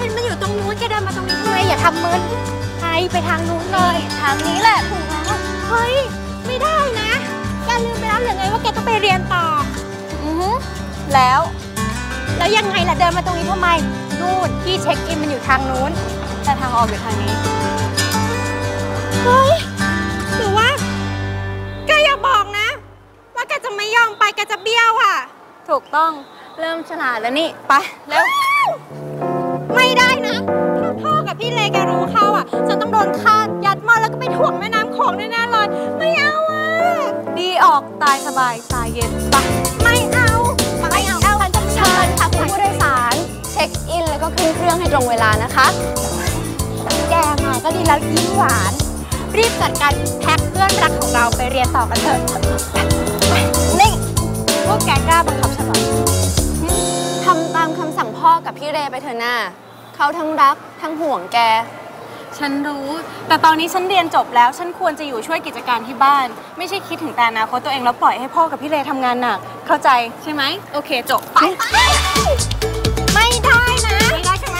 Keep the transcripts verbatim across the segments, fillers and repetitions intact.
นมันอยู่ตรงนู้นแกเดินมาตรงนี้ทำไมอย่าทำมึนไปไปทางนู้นเลยทางนี้แหละถูกแล้วเฮ้ยไม่ได้นะแกลืมไปแล้วหรือไงว่าแกต้องไปเรียนต่ออือฮึแล้วแล้วยังไงล่ะเดินมาตรงนี้ทำไมนู่นที่เช็คอินมันอยู่ทางนู้นแต่ทางออกอยู่ทางนี้เฮ้ยหรือว่าแกอย่าบอกนะว่าแกจะไม่ยอมไปแกจะเบี้ยวอ่ะถูกต้องเริ่มฉลาดแล้วนี่ไปเร็วไม่ได้นะถ้าพ่อกับพี่เลแกรู้เข้าอ่ะจะต้องโดนฆ่ายัดหม้อแล้วก็ไปถ่วงแม่น้ำโขงแน่ๆเลยไม่เอาอ่ะดีออกตายสบายตายเย็นไปไม่เอาไม่เอาฉันจะเชิญค่ะคุณผู้โดยสารเช็คอินแล้วก็ขึ้นเครื่องให้ตรงเวลานะคะแกมาก็ดีแล้วยิ้มหวานรีบจัดการแพ็คเพื่อนรักของเราไปเรียนต่อกันเถอะนี่พวกแกกล้าบังคับฉันเหรอทำตามคำสั่งพ่อกับพี่เรไปเถอะหน้าเขาทั้งรักทั้งห่วงแกฉันรู้แต่ตอนนี้ฉันเรียนจบแล้วฉันควรจะอยู่ช่วยกิจการที่บ้านไม่ใช่คิดถึงแต่อนาคตตัวเองแล้วปล่อยให้พ่อกับพี่เรทำงานหนักเข้าใจใช่ไหมโอเคจบไปไม่ได้นะไม่ได้ใช่ไหม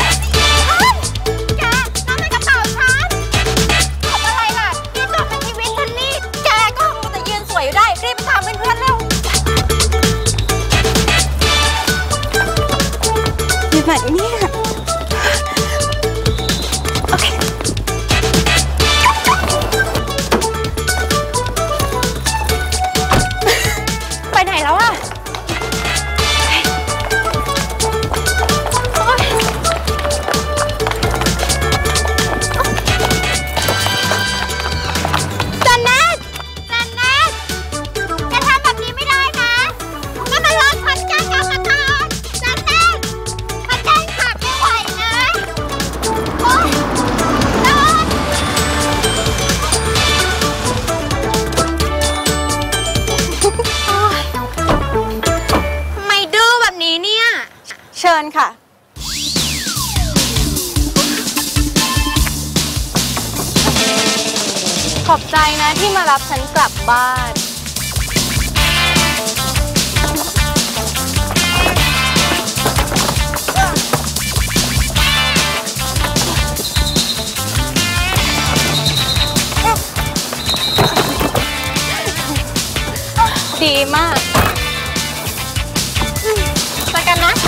แกน้ำในกระเป๋าฉันทำอะไรล่ะนี่จบเป็นชีวิตฉันนี่แกก็คงจะยืนสวยอยู่ได้รีบไปถามเพื่อนๆเร็วอยู่ไหนเนี่ยโอเคไปไหนแล้วอะจันเนตจันเนตแกทำแบบนี้ไม่ได้นะนั่นมันรถฉันแกกลับมาก่อนจันเนตมันแกล้งขับไม่ไหวนะโอ๊ยรถทำไมดื้อแบบนี้เนี่ยเชิญค่ะขอบใจนะที่มารับฉันกลับบ้านดีมากไปกันนะ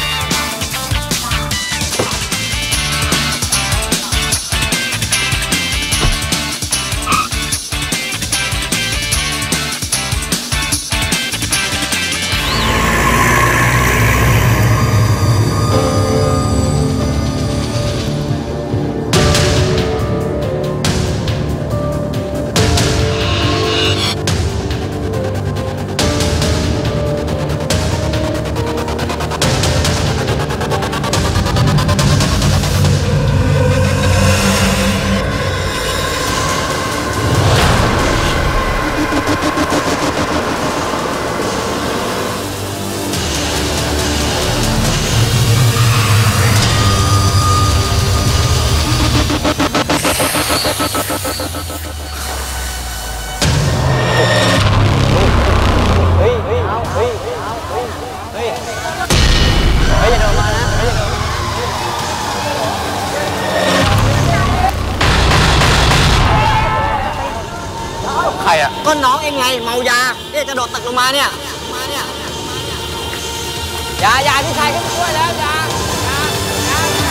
ก็น้องเองไงเมายาเนี่ยกระโดดตึกลงมาเนี่ยมาเนี่ยยายาพี่ชายก็ช่วยแล้วยายาย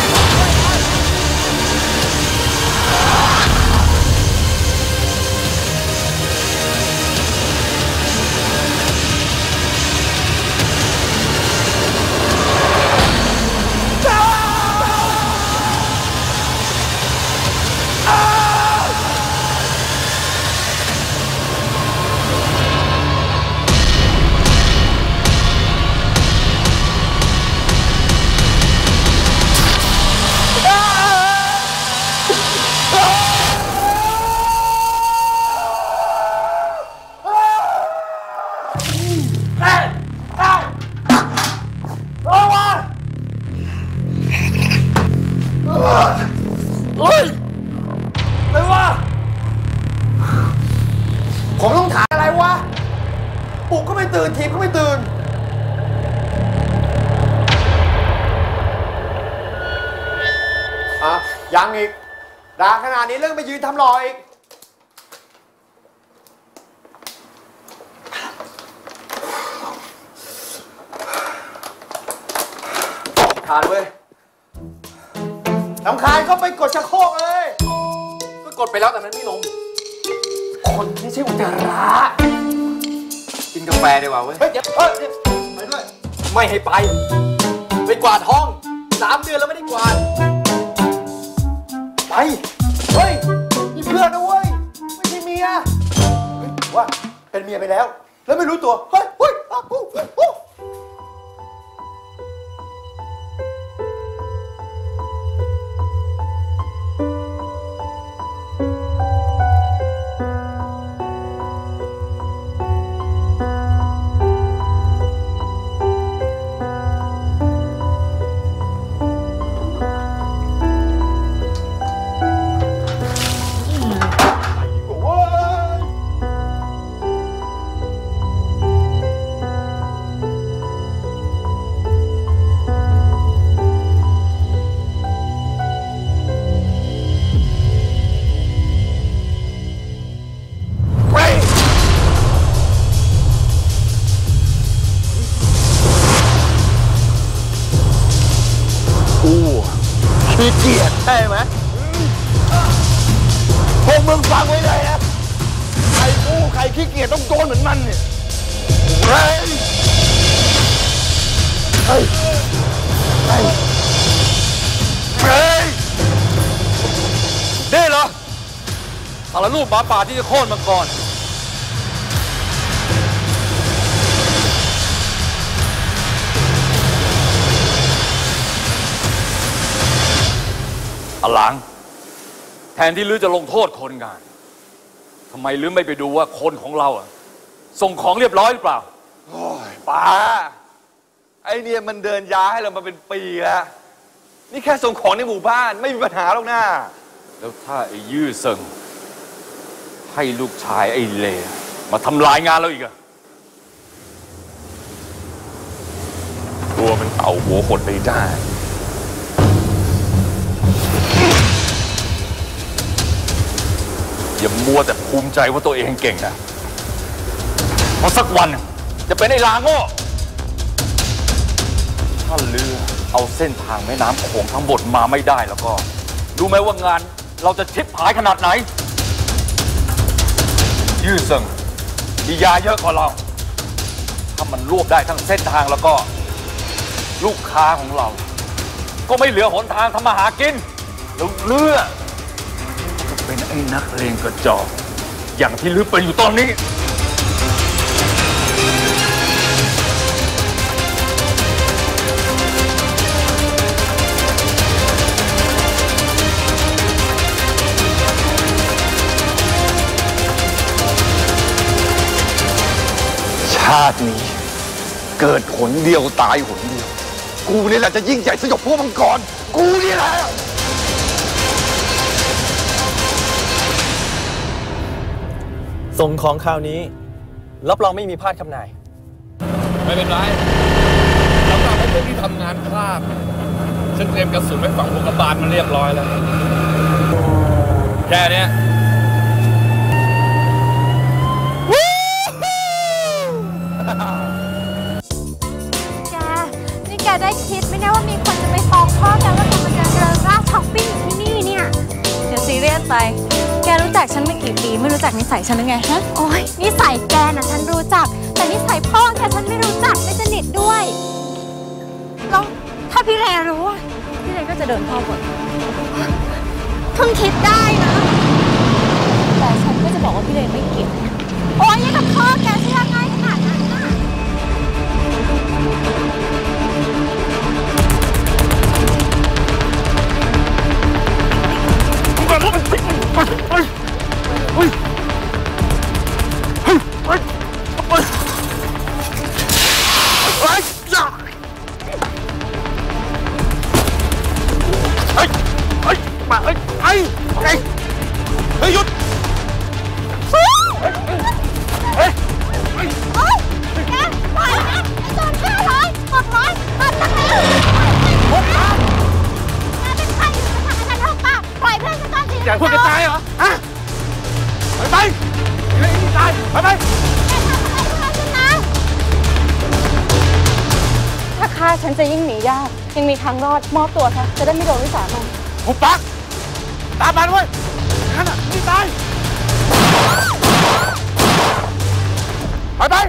ผมต้องถามอะไรวะปลุกก็ไม่ตื่นทีก็ไม่ตื่นยังอีกด่าขนาดนี้เรื่องไปยืนทำรออีกทานเว้ยลำคาญก็ไปกดชักโครกเลยก็กดไปแล้วแต่มันไม่ลงคนไม่ใช่อุจจาระกินกาแฟดีกว่าเว้ยเฮ้ยเดี๋ยวเฮ้ยไปด้วยไม่ให้ไปไปกวาดห้องสามเดือนแล้วไม่ได้กวาดไปเฮ้ยมีเพื่อนนะเว้ยไม่ใช่เมียเฮ้ยว่าเป็นเมียไปแล้วแล้วไม่รู้ตัวเฮ้ยเฮ้ยอ้าวอู้อู้ขี้เกียจใช่ไหมพวกมึงฟังไว้เลยนะใครกู้ใครขี้เกียจต้องโดนเหมือนมันเนี่ยเฮ้ยเฮ้ยเฮ้ยเฮ้ยนี่เหรอสารรูปหมาป่าที่จะโค่นมังกรอลังแทนที่ลือจะลงโทษคนงานทำไมลือไม่ไปดูว่าคนของเราอะส่งของเรียบร้อยหรือเปล่าโอ้ยป้าไอเนี่ยมันเดินย้ายให้เรามาเป็นปีแล้วนี่แค่ส่งของในหมู่บ้านไม่มีปัญหาหรอกนะแล้วถ้าไอ้ยื้อเซิงให้ลูกชายไอ้เล่มาทำลายงานเราอีกอะตัวมันเต่าหัวหดไปได้อย่ามัวแต่ภูมิใจว่าตัวเองเก่งนะเพราะสักวันจะเป็นไอ้ลาโง่ถ้าเรือเอาเส้นทางแม่น้ำโขงทั้งหมดมาไม่ได้แล้วก็รู้ไหมว่างานเราจะชิบหายขนาดไหนยื้อเซิงมียาเยอะกว่าเราถ้ามันรวบได้ทั้งเส้นทางแล้วก็ลูกค้าของเราก็ไม่เหลือหนทางทำมาหากินแล้วเรือเป็นไอ้นักเลงกระจอกอย่างที่ลือเป็นอยู่ตอนนี้ชาตินี้เกิดหนเดียวตายหนเดียวกูนี่แหละจะยิ่งใหญ่สยบพวกมังกรกูนี่แหละส่งของคราวนี้รับรองไม่มีพลาดครับนายไม่เป็นไรสำหรับพวกที่ทำงานพลาดฉันเตรียมกระสุนไว้ฝังหัวกระบาลมันเรียบร้อยแล้วแค่นี้แกนี่แกได้คิดไหมเนี่ยว่ามีคนจะไปฟ้องพ่อแกว่าแกมาเดินเดินราช้อปปิ้งที่นี่เนี่ยเดี๋ยวซีเรียสไปแกรู้จักฉันไม่กี่ปีไม่รู้จักนิสัยฉันหรือไงฮะโอ้ยนิสัยแกน่ะฉันรู้จักแต่นิสัยพ่อแกฉันไม่รู้จักไม่สนิทด้วยแล้วถ้าพี่แรรู้อ่ะพี่แรก็จะเดินพ่อหมดเพิ่งคิดได้นะแต่ฉันก็จะบอกว่าพี่แรไม่เกี่ยวโอ้ยยังกับพ่อแกเชื่อง่ายขนาดนั้นน่ะเฮ้ยเฮ้ยเฮ้ยเฮ้ยเฮ้ยเฮ้ยจ้าเฮ้ยเฮ้ยมาเฮ้ยไอ้ไอ้เฮ้ยหยุดเฮ้ยเฮ้ยเฮ้ยแกปล่อยนะไอ้โจรห้าร้อยหกร้อยพันละแล้วแกเป็นใครมาทำอะไรฉันหกปากพวกแกตายเหรอฮะไปไปไอ้นี่ตายไปไปถ้าฆ่าฉันจะยิ่งหนียากยังมีทางรอดมอบตัวซะจะได้ไม่โดนวิสามันหุบปากตามมาด้วยนั่นน่ะนี่ตายไปไป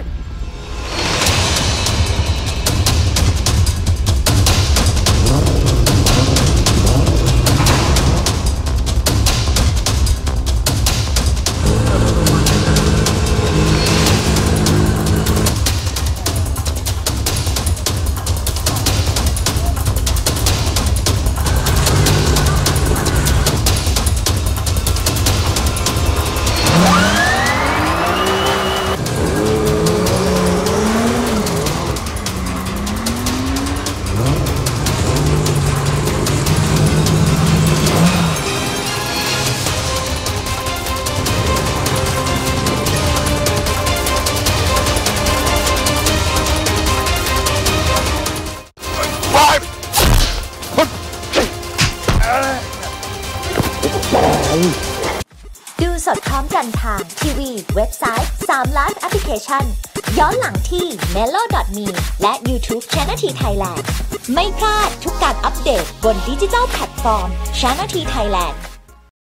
ดูสดพร้อมกันทางทีวีเว็บไซต์สามล้านแอปพลิเคชันย้อนหลังที่ เมโล ดอท มี และ YouTube Channel T Thailand ไม่พลาดทุกการอัปเดตบนดิจิทัลแพลตฟอร์ม Channel T Thailand